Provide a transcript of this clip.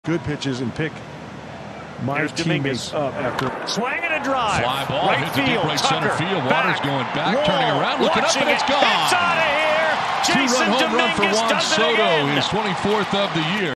good pitches and pick my teammates up after. Swing and a drive. Fly ball right hits field. deep right center field. Water's going back, turning around, looking up, and it's gone. It's out of here. Two-run Jasson home run for Dominguez Juan does it Soto, again. his 24th of the year.